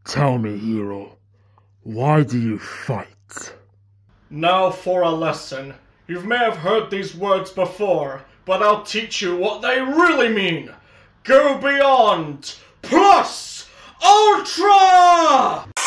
Tell me, hero, why do you fight? Now for a lesson. You may have heard these words before, but I'll teach you what they really mean. Go beyond, plus ultra!